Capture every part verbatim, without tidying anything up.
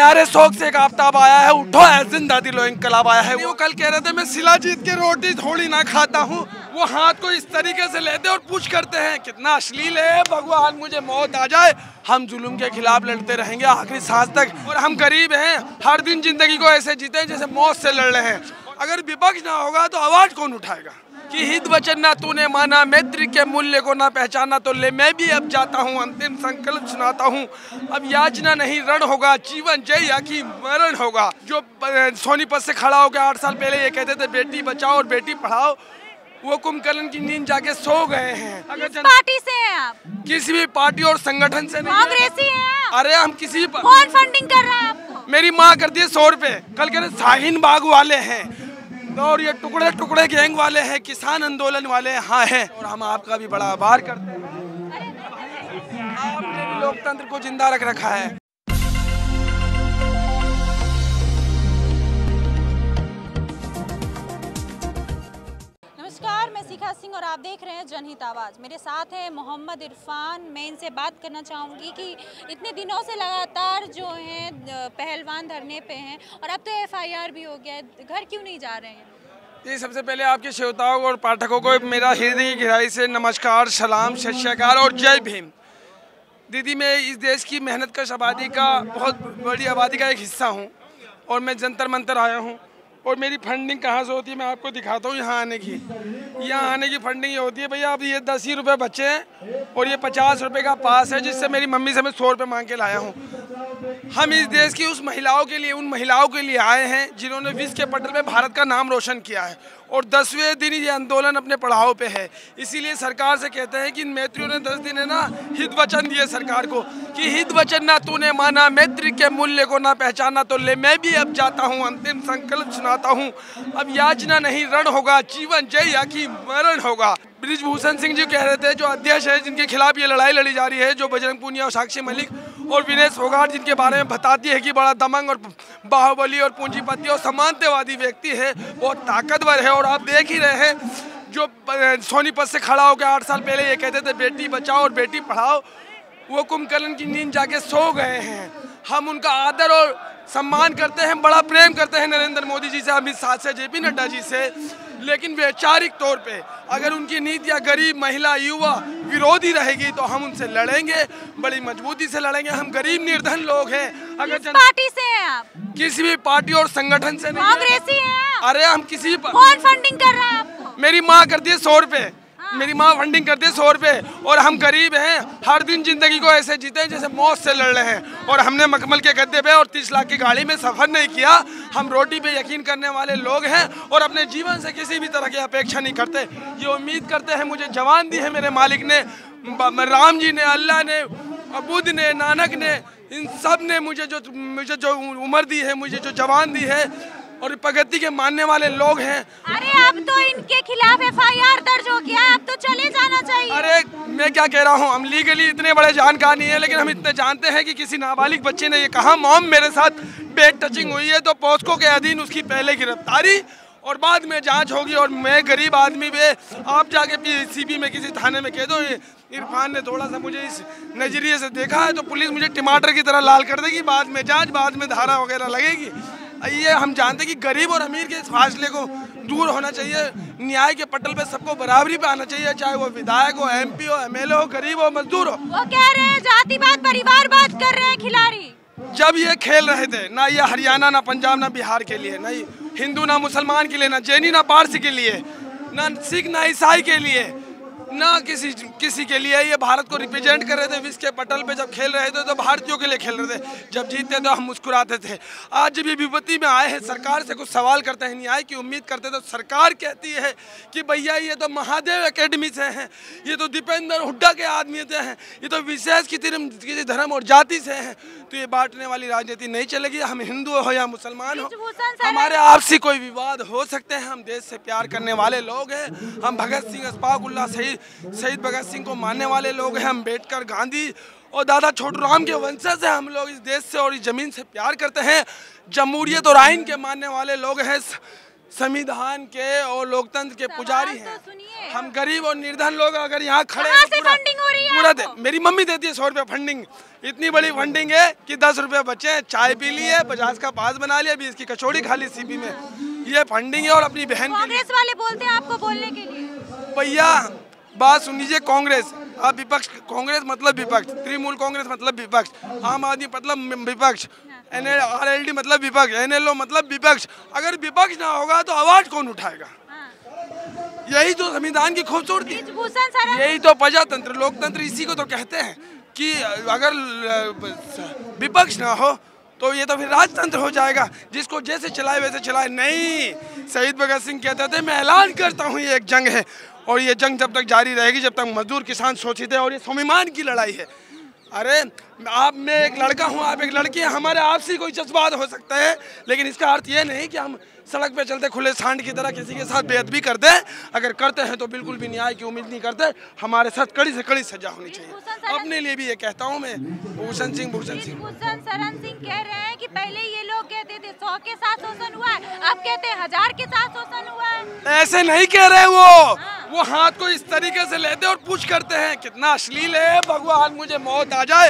यारे शौक से एक आफ्ताब आया है, उठो है जिंदा दिलो इंकलाब आया है। वो कल कह रहे थे मैं सिला जीत के रोटी थोड़ी ना खाता हूँ, वो हाथ को इस तरीके से लेते और पूछ करते हैं कितना अश्लील है। भगवान मुझे मौत आ जाए, हम जुल्म के खिलाफ लड़ते रहेंगे आखिरी सांस तक। और हम गरीब हैं, हर दिन जिंदगी को ऐसे जीते हैं जैसे मौत से लड़ रहे हैं। अगर विपक्ष ना होगा तो आवाज कौन उठाएगा कि हित वचन ना तूने माना, मैत्री के मूल्य को ना पहचाना, तो ले मैं भी अब जाता हूँ, अंतिम संकल्प सुनाता हूँ। अब याचना नहीं रण होगा, जीवन जय या कि मरण होगा। जो सोनीपत से खड़ा होकर आठ साल पहले ये कहते थे बेटी बचाओ और बेटी पढ़ाओ, वो कुंभकर्ण की नींद जाके सो गए हैं। अगर किस पार्टी से हैं आप? किसी भी पार्टी और संगठन से नहीं। कांग्रेसी हैं आप? अरे हम किसी पर... कौन फंडिंग कर रहा है आपको? मेरी माँ करती है सौ रुपए। कल कह रहे शाहीन बाग वाले हैं और ये टुकड़े टुकड़े गैंग वाले हैं, किसान आंदोलन वाले हाँ हैं। और हम आपका भी बड़ा आभार करते हैं, आपने भी लोकतंत्र को जिंदा रख रखा है। नमस्कार, मैं शिखा सिंह और आप देख रहे हैं जनहित आवाज़। मेरे साथ है मोहम्मद इरफान। मैं इनसे बात करना चाहूँगी कि इतने दिनों से लगातार जो हैं पहलवान धरने पे हैं और अब तो एफ आई आर भी हो गया है, घर क्यों नहीं जा रहे हैं? जी, सबसे पहले आपके श्रोताओं और पाठकों को मेरा हृदय की गहराई से नमस्कार, सलाम, सत श्री अकाल और जय भीम। दीदी, मैं इस देश की मेहनत कश आबादी का, बहुत बड़ी आबादी का एक हिस्सा हूँ और मैं जंतर मंतर आया हूँ। और मेरी फंडिंग कहाँ से होती है मैं आपको दिखाता हूँ। यहाँ आने की यहाँ आने की फंडिंग ये होती है, भैया अब ये दस ही रुपये बचे हैं और ये पचास रुपये का पास है जिससे मेरी मम्मी से मैं सौ रुपये मांग के लाया हूँ। हम इस देश की उस महिलाओं के लिए, उन महिलाओं के लिए आए हैं जिन्होंने विश्व के पटल पे भारत का नाम रोशन किया है और दसवें दिन ये आंदोलन अपने पड़ाव पे है। इसीलिए सरकार से कहते हैं कि इन मैत्रियों ने दस दिन है ना हित वचन दिए सरकार को कि हित वचन ना तूने माना, मैत्री के मूल्य को ना पहचाना, तो ले मैं भी अब जाता हूँ, अंतिम संकल्प सुनाता हूँ। अब याचना नहीं रण होगा, जीवन जय या कि मरण होगा। ब्रिजभूषण सिंह जी कह रहे थे, जो अध्यक्ष है जिनके खिलाफ ये लड़ाई लड़ी जा रही है, जो बजरंग पूनिया और साक्षी मलिक और विनेश फोगाट जिनके बारे में बताती है कि बड़ा दमंग और बाहुबली और पूंजीपति और समानतावादी व्यक्ति है, बहुत ताकतवर है। और आप देख ही रहे हैं, जो सोनीपत से खड़ा होकर आठ साल पहले ये कहते थे बेटी बचाओ और बेटी पढ़ाओ, वो कुंभकर्ण की नींद जाके सो गए हैं। हम उनका आदर और सम्मान करते हैं, बड़ा प्रेम करते हैं नरेंद्र मोदी जी से, अमित शाह से, जेपी नड्डा जी से, लेकिन वैचारिक तौर पे अगर उनकी नीतियाँ गरीब, महिला, युवा विरोधी रहेगी तो हम उनसे लड़ेंगे, बड़ी मजबूती से लड़ेंगे। हम गरीब निर्धन लोग हैं। अगर किस पार्टी से हैं आप? किसी भी पार्टी और संगठन से नहीं। कांग्रेसी हैं आप? अरे हम किसी पर... कौन फंडिंग कर रहा है आपको? मेरी माँ करती है सौ रुपए। मेरी माँ फंडिंग करती है सौ रुपए। और हम गरीब हैं, हर दिन जिंदगी को ऐसे जीते हैं जैसे मौत से लड़ रहे हैं। और हमने मखमल के गद्दे पे और तीस लाख की गाड़ी में सफर नहीं किया। हम रोटी पे यकीन करने वाले लोग हैं और अपने जीवन से किसी भी तरह की अपेक्षा नहीं करते। ये उम्मीद करते हैं, मुझे जवान दी है मेरे मालिक ने, राम जी ने, अल्लाह ने, बुद्ध ने, नानक ने, इन सब ने मुझे जो मुझे जो उम्र दी है, मुझे जो जवान दी है और प्रगति के मानने वाले लोग हैं। अरे अब तो इनके खिलाफ एफ आई आर दर्ज हो गया, अब तो चले जाना चाहिए। अरे मैं क्या कह रहा हूँ, हम लीगली इतने बड़े जानकार नहीं है, लेकिन हम इतने जानते हैं कि किसी नाबालिग बच्चे ने ये कहा मॉम मेरे साथ बेड टचिंग हुई है, तो पॉस्को के अधीन उसकी पहले गिरफ्तारी और बाद में जांच होगी। और मैं गरीब आदमी भी, आप जाके सीबी में किसी थाने में कह दो इरफान ने थोड़ा सा मुझे इस नजरिए से देखा है, तो पुलिस मुझे टमाटर की तरह लाल कर देगी, बाद में जांच, बाद में धारा वगैरह लगेगी। ये हम जानते हैं कि गरीब और अमीर के इस फासले को दूर होना चाहिए। न्याय के पटल पे सबको बराबरी पे आना चाहिए, चाहे वो विधायक हो, एम पी हो, एम एल ए हो, गरीब हो, मजदूर हो। वो कह रहे हैं जातिवाद, परिवारवाद कर रहे हैं खिलाड़ी। जब ये खेल रहे थे, ना ये हरियाणा, ना पंजाब, ना बिहार के लिए, ना हिंदू, ना मुसलमान के लिए, ना जैनी, ना पारसी के लिए, ना सिख, ना ईसाई के लिए, ना किसी किसी के लिए। ये भारत को रिप्रेजेंट कर रहे थे विश्व के पटल पे। जब खेल रहे थे तो भारतीयों के लिए खेल रहे थे, जब जीतते तो हम मुस्कुराते थे। आज जब ये विपत्ति में आए हैं, सरकार से कुछ सवाल करते हैं, न्याय की उम्मीद करते तो सरकार कहती है कि भैया ये तो महादेव एकेडमी से हैं, ये तो दीपेंद्र हुड्डा के आदमी से हैं, ये तो विशेष किसी धर्म और जाति से हैं। तो ये बांटने वाली राजनीति नहीं चलेगी। हम हिंदू हो या मुसलमान हो, हमारे आपसी कोई विवाद हो सकते हैं, हम देश से प्यार करने वाले लोग हैं। हम भगत सिंह, अशफाकुल्लाह, शहीद शहीद भगत सिंह को मानने वाले लोग हैं। हम अम्बेडकर, गांधी और दादा छोटू राम के वंशज हैं। हम लोग इस देश से और इस जमीन से प्यार करते हैं। जमहूरियत और आइन के मानने वाले लोग हैं। संविधान के और लोकतंत्र के पुजारी हैं। तो सुनिए, हम गरीब और निर्धन लोग अगर यहाँ खड़े कहाँ हैं से तो पूरा, फंडिंग हो रही है पूरा आपको? दे, मेरी मम्मी देती है सौ रुपये फंडिंग। इतनी बड़ी फंडिंग है कि दस रुपये बचे हैं, चाय पी ली है, पचास का पास बना लिया, बीस की कचौड़ी खा ली सीपी में। ये फंडिंग है और अपनी बहन के लिए। कांग्रेस वाले बोलते हैं आपको बोलने के लिए। भैया बात सुन लीजिए, कांग्रेस आप विपक्ष, कांग्रेस मतलब विपक्ष, तृणमूल कांग्रेस मतलब विपक्ष, आम आदमी मतलब विपक्ष, एन आर एल डी मतलब विपक्ष, एन एल ओ मतलब विपक्ष। अगर विपक्ष ना होगा तो आवाज कौन उठाएगा? यही तो संविधान की खूबसूरती, यही तो प्रजातंत्र, लोकतंत्र इसी को तो कहते हैं कि अगर विपक्ष ना हो तो ये तो फिर राजतंत्र हो जाएगा, जिसको जैसे चलाए वैसे चलाए। नहीं, शहीद भगत सिंह कहते थे मैं ऐलान करता हूँ ये एक जंग है और ये जंग जब तक जारी रहेगी जब तक मजदूर किसान शोषित है, और ये स्वाभिमान की लड़ाई है। अरे आप, मैं एक लड़का हूँ, आप एक लड़की हैं, हमारे आपसी कोई जज्बात हो सकता है, लेकिन इसका अर्थ ये नहीं कि हम सड़क पे चलते खुले सांड की तरह किसी के साथ बेअदबी करते हैं। अगर करते हैं तो बिल्कुल भी न्याय की उम्मीद नहीं करते। हमारे साथ कड़ी से कड़ी सजा होनी चाहिए। अपने लिए भी ये कहता हूँ मैं, भूषण सिंह भूषण सिंह भूषण शरण सिंह कह रहे हैं कि पहले ये लोग कहते थे सौ के साथ शोषण हुआ है, अब कहते हैं हजार के साथ शोषण हुआ है। ऐसे नहीं कह रहे वो, वो हाथ को इस तरीके से लेते और पूछ करते हैं। कितना अश्लील है, भगवान मुझे मौत आ जाए।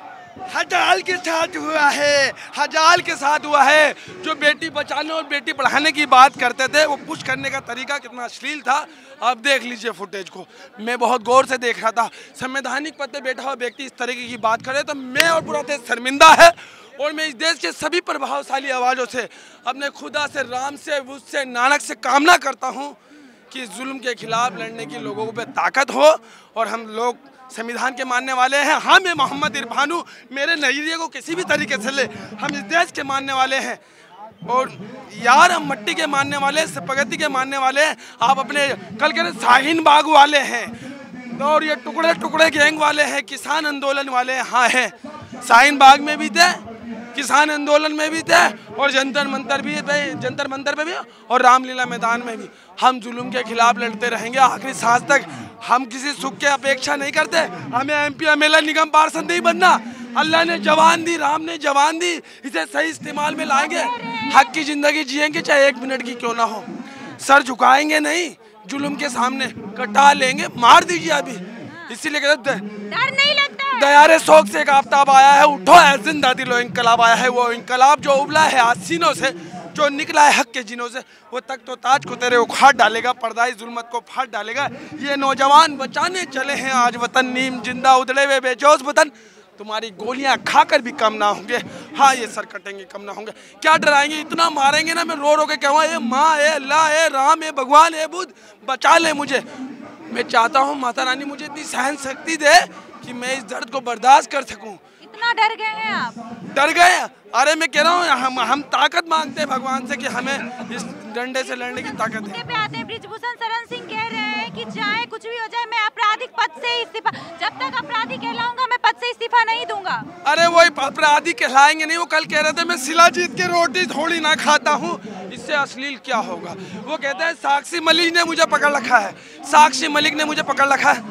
हजार के साथ हुआ है, हजार के साथ हुआ है। जो बेटी बचाने और बेटी पढ़ाने की बात करते थे, वो पुश करने का तरीका कितना अश्लील था। अब देख लीजिए फुटेज को, मैं बहुत गौर से देख रहा था। संवैधानिक पद पे बैठा हुआ व्यक्ति इस तरीके की बात करे तो मैं और पूरा देश शर्मिंदा है। और मैं इस देश के सभी प्रभावशाली आवाज़ों से, अपने खुदा से, राम से, बुद्ध से, नानक से कामना करता हूँ कि जुल्म के खिलाफ लड़ने की लोगों पे ताकत हो। और हम लोग संविधान के मानने वाले हैं। हाँ, मैं मोहम्मद इरफान हूँ, मेरे नजरिए को किसी भी तरीके से ले, हम इस देश के मानने वाले हैं। और यार हम मट्टी के मानने वाले, प्रगति के मानने वाले हैं। आप अपने कल कह रहे शाहीन बाग वाले हैं और ये टुकड़े टुकड़े गैंग वाले हैं, किसान आंदोलन वाले हैं। हाँ हैं, शाहीन बाग में भी थे, किसान आंदोलन में भी थे, और जंतर मंतर भी थे, जंतर मंतर में भी, और रामलीला मैदान में भी। हम जुल्म के खिलाफ लड़ते रहेंगे आखिरी सांस तक। हम किसी सुख की अपेक्षा नहीं करते। हमें M P M L A निगम पार्षद नहीं बनना। अल्लाह ने जवान दी, राम ने जवान दी, इसे सही इस्तेमाल में लाएंगे। हक की जिंदगी जिएंगे, चाहे एक मिनट की क्यों ना हो। सर झुकाएंगे नहीं जुल्म के सामने, कटा लेंगे, मार दीजिए अभी। इसीलिए कहते डर नहीं लगता। दयारे शौक से एक आफ्ताब आया है, उठो है जिंदा दिलो इनकलाब आया है। वो इनकलाब जो उबला है आसीनों से, जो निकला है हक के जिनों से, वो तक तो ताज को तेरे उखाड़ डालेगा, पर्दाई जुल्मत को फाड़ डालेगा। ये नौजवान बचाने चले हैं आज वतन, नीम जिंदा उधड़े हुए बेजोस वतन। तुम्हारी गोलियां खाकर भी कम ना होंगे। हाँ, ये सर कटेंगे कम ना होंगे। क्या डराएंगे, इतना मारेंगे ना, मैं रो रो के कहूँगा ये माँ है, अल्लाह है, राम है, भगवान है, बुद्ध बचा ले मुझे। मैं चाहता हूँ माता रानी मुझे इतनी सहन शक्ति दे कि मैं इस दर्द को बर्दाश्त कर सकूं। इतना डर गए हैं आप? डर गए? अरे मैं कह रहा हूँ हम हम ताकत मांगते हैं भगवान से कि हमें इस डंडे से लड़ने की ताकत है। पे आते हैं, बृजभूषण शरण सिंह कह रहे हैं कि चाहे कुछ भी हो जाए मैं आपराधिक पद से इस्तीफा, जब तक अपराधी कहलाऊंगा मैं पद से इस्तीफा नहीं दूंगा। अरे वही अपराधी कहलाएंगे नहीं। वो कल कह रहे थे मैं शिलाजीत की रोटी थोड़ी ना खाता हूँ, इससे अश्लील क्या होगा। वो कहते हैं साक्षी मलिक ने मुझे पकड़ रखा है, साक्षी मलिक ने मुझे पकड़ रखा है,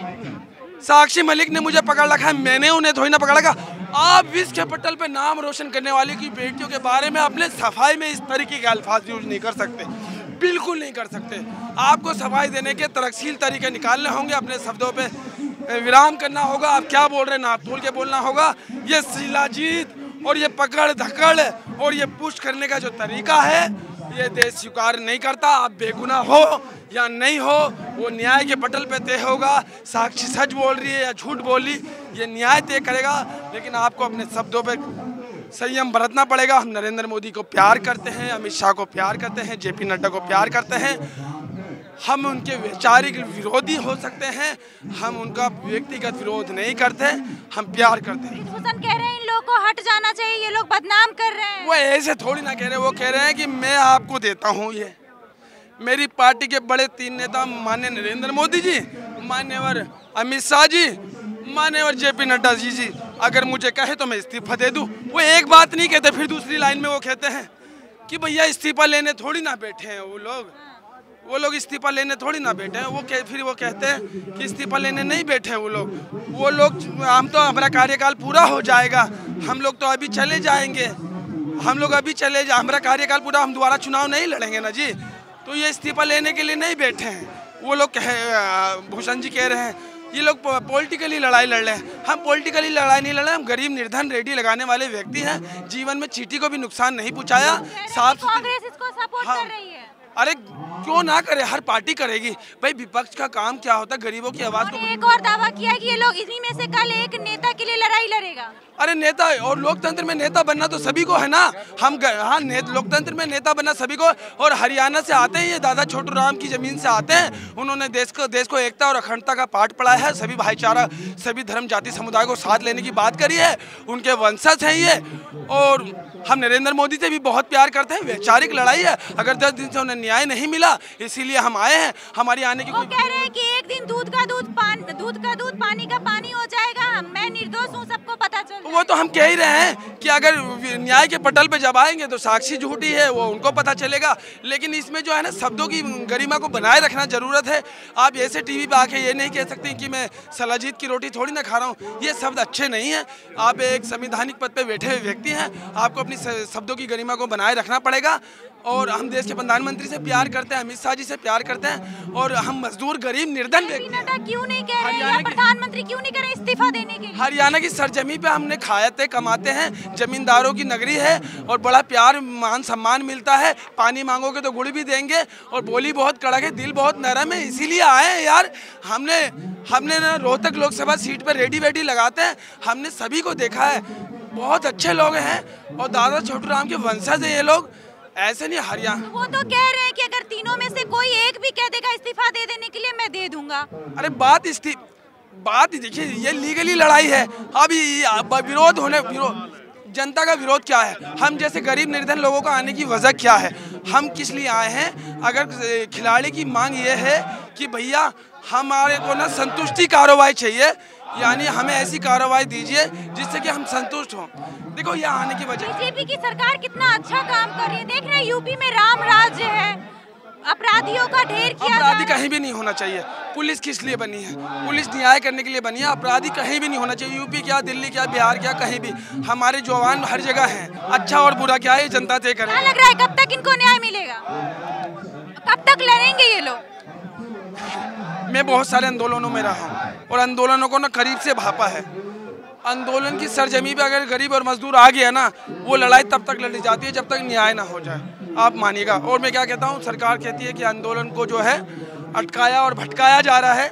साक्षी मलिक ने मुझे पकड़ रखा है, मैंने उन्हें थोड़ी ना पकड़ रखा। आप विश्व के पटल पे नाम रोशन करने वाले की बेटियों के बारे में अपने सफाई में इस तरीके के अल्फाज यूज नहीं कर सकते, बिल्कुल नहीं कर सकते। आपको सफाई देने के तरक्सील तरीके निकालने होंगे, अपने शब्दों पे विराम करना होगा। आप क्या बोल रहे हैं नाप तोल के बोलना होगा। ये शिलाजीत और ये पकड़ धकड़ और ये पुश करने का जो तरीका है, ये देश स्वीकार नहीं करता। आप बेगुनाह हो या नहीं हो, वो न्याय के पटल पे तय होगा। साक्षी सच बोल रही है या झूठ बोल रही, ये न्याय तय करेगा। लेकिन आपको अपने शब्दों पे संयम बरतना पड़ेगा। हम नरेंद्र मोदी को प्यार करते हैं, अमित शाह को प्यार करते हैं, जे पी नड्डा को प्यार करते हैं। हम उनके वैचारिक विरोधी हो सकते हैं, हम उनका व्यक्तिगत विरोध नहीं करते, हम प्यार करते हैं। बृजभूषण कह रहे हैं इन लोगों को हट जाना चाहिए, ये लोग बदनाम कर रहे हैं। वो ऐसे थोड़ी ना कह रहे, वो कह रहे हैं कि मैं आपको देता हूँ। ये मेरी पार्टी के बड़े तीन नेता माननीय नरेंद्र मोदी जी, मान्यवर अमित शाह जी, मान्यवर जे पी नड्डा जी जी अगर मुझे कहे तो मैं इस्तीफा दे दूं। वो एक बात नहीं कहते, फिर दूसरी लाइन में वो कहते हैं कि भैया इस्तीफा लेने थोड़ी ना बैठे हैं वो लोग, वो लोग इस्तीफा लेने थोड़ी ना बैठे हैं। वो कह, फिर वो कहते हैं कि इस्तीफा लेने नहीं बैठे हैं वो लोग। वो लोग हम तो हमारा कार्यकाल पूरा हो जाएगा, हम लोग तो अभी चले जाएंगे। हम लोग अभी चले जा, हमारा कार्यकाल पूरा, हम दोबारा चुनाव नहीं लड़ेंगे ना जी। तो ये इस्तीफा लेने के लिए नहीं बैठे हैं। वो लोग कहे, भूषण जी कह रहे हैं ये लोग पॉलिटिकली लड़ाई लड़ रहे हैं। हम पॉलिटिकली लड़ाई नहीं लड़ रहे, हम गरीब निर्धन रेडी लगाने वाले व्यक्ति हैं। जीवन में चींटी को भी नुकसान नहीं पहुंचाया। साफ कांग्रेस इसको सपोर्ट हाँ, कर रही है। अरे क्यों ना करे, हर पार्टी करेगी भाई। विपक्ष का काम क्या होता है, गरीबों की आवाज को। एक और दावा किया है कि ये लोग इन्हीं में से कल एक नेता के लिए लड़ाई लड़ेगा। अरे नेता और लोकतंत्र में नेता बनना तो सभी को है ना। हम हाँ ने, लोकतंत्र में नेता बनना सभी को। और हरियाणा से आते हैं ये दादा छोटू राम की जमीन से आते हैं। उन्होंने देश को देश को एकता और अखंडता का पाठ पढ़ाया है। सभी भाईचारा, सभी धर्म जाति समुदाय को साथ लेने की बात करी है। उनके वंशज हैं ये। और हम नरेंद्र मोदी से भी बहुत प्यार करते हैं। वैचारिक लड़ाई है। अगर दस दिन से उन्हें न्याय नहीं मिला, इसीलिए हम आए हैं। हमारी आने की वो कह रहे हैं कि एक दिन दूध का दूध पान दूध का दूध पानी का पानी हो जाएगा। मैं निर्दोष हूँ, सबको पता चल। वो तो हम कह ही रहे हैं कि अगर न्याय के पटल पे जब आएंगे तो साक्षी झूठी है, वो उनको पता चलेगा। लेकिन इसमें जो है ना, शब्दों की गरिमा को बनाए रखना जरूरत है। आप ऐसे टीवी पे आके ये नहीं कह सकते कि मैं सलाजीत की रोटी थोड़ी ना खा रहा हूँ। ये शब्द अच्छे नहीं है। आप एक संवैधानिक पद पे बैठे हुए व्यक्ति हैं, आपको अपनी शब्दों की गरिमा को बनाए रखना पड़ेगा। और हम देश के प्रधानमंत्री से प्यार करते हैं, अमित शाह जी से प्यार करते हैं। और हम मजदूर गरीब निर्धन व्यक्ति हैं। क्यों नहीं कह रहे हैं प्रधानमंत्री, क्यों नहीं कर रहे इस्तीफा देने के लिए? हरियाणा की सरजमी पे हमने खाते कमाते हैं। जमींदारों की नगरी है और बड़ा प्यार मान सम्मान मिलता है। पानी मांगोगे तो गुड़ भी देंगे। और बोली बहुत कड़क है, दिल बहुत नरम है। इसीलिए आए हैं यार। हमने हमने ना रोहतक लोकसभा सीट पर रेडी वेडी लगाते हैं। हमने सभी को देखा है, बहुत अच्छे लोग हैं। और दादा छोटू राम के वंशज हैं ये लोग। ऐसे नहीं हरियाणा। वो तो कह रहे हैं कि अगर तीनों में से कोई एक भी कह देगा इस्तीफा दे देने के लिए, मैं दे दूंगा। अरे बात इस्ती बात देखिए, ये लीगली लड़ाई है। अब ये विरोध होने विरोध जनता का विरोध क्या है? हम जैसे गरीब निर्धन लोगों का आने की वजह क्या है? हम किस लिए आए हैं? अगर खिलाड़ी की मांग ये है कि भैया हमारे को ना संतुष्टि कार्रवाई चाहिए, यानी हमें ऐसी कार्रवाई दीजिए जिससे कि हम संतुष्ट हों। देखो ये आने की वजह, बीजेपी की सरकार कितना अच्छा काम कर रही है। देख रहे हैं यूपी में राम राज्य है, अपराधियों का ढेर किया। अपराधी कहीं भी नहीं होना चाहिए। पुलिस किस लिए बनी है? पुलिस न्याय करने के लिए बनी है। अपराधी कहीं भी नहीं होना चाहिए। यूपी क्या, दिल्ली क्या, बिहार क्या, कहीं भी हमारे जवान हर जगह हैं। अच्छा और बुरा क्या है जनता तय करे। क्या लग रहा है कब तक इनको न्याय मिलेगा? कब तक लड़ेंगे ये लोग? मैं बहुत सारे आंदोलनों में रहा हूँ और आंदोलनों को ना करीब से भापा है। आंदोलन की सरजमी पे अगर गरीब और मजदूर आ गया ना, वो लड़ाई तब तक लड़ी जाती है जब तक न्याय ना हो जाए। आप मानिएगा। और मैं क्या कहता हूँ, सरकार कहती है कि आंदोलन को जो है अटकाया और भटकाया जा रहा है।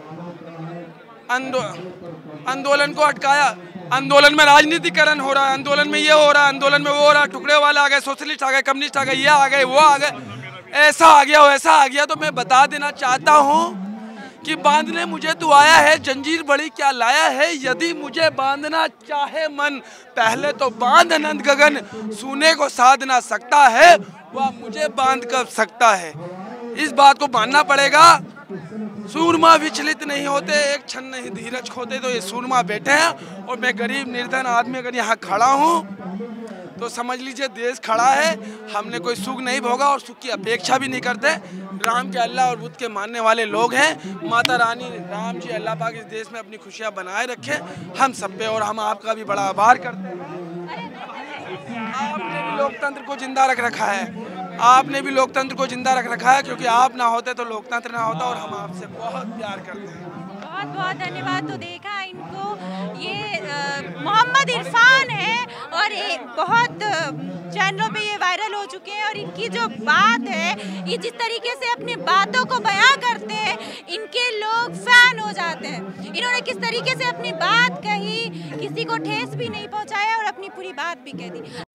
आंदो आंदोलन को अटकाया, आंदोलन में राजनीतिकरण हो रहा है। आंदोलन में ये हो रहा है, आंदोलन में वो हो रहा है। टुकड़े वाले आ गए, सोशलिस्ट आ गए, कम्युनिस्ट आ गए, ये आ गए, वो आ गए, ऐसा आ गया वैसा आ गया। तो मैं बता देना चाहता हूँ कि बांधने मुझे तू आया है, जंजीर बड़ी क्या लाया है। यदि मुझे बांधना चाहे मन, पहले तो बांध अनंत गगन। सुने को साध ना सकता है, वह मुझे बांध कर सकता है। इस बात को मानना पड़ेगा। सूरमा विचलित नहीं होते, एक क्षण नहीं धीरज खोते। तो ये सूरमा बैठे हैं और मैं गरीब निर्धन आदमी अगर यहाँ खड़ा हूँ तो समझ लीजिए देश खड़ा है। हमने कोई सुख नहीं भोगा और सुख की अपेक्षा भी नहीं करते। राम के, अल्लाह और बुद्ध के मानने वाले लोग हैं। माता रानी, राम जी, अल्लाह पाक इस देश में अपनी खुशियाँ बनाए रखे हम सब पे। और हम आपका भी बड़ा आभार करते हैं। आपने भी लोकतंत्र को जिंदा रख रखा है। आपने भी लोकतंत्र को जिंदा रख रखा है, क्योंकि आप ना होते तो लोकतंत्र ना होता। और हम आपसे बहुत प्यार करते हैं। बहुत बहुत धन्यवाद। तो देखा इनको, ये मोहम्मद इरफान है और एक बहुत चैनलों पे ये वायरल हो चुके हैं। और इनकी जो बात है, ये जिस तरीके से अपनी बातों को बयां करते हैं, इनके लोग फैन हो जाते हैं। इन्होंने किस तरीके से अपनी बात कही, किसी को ठेस भी नहीं पहुंचाया और अपनी पूरी बात भी कह दी।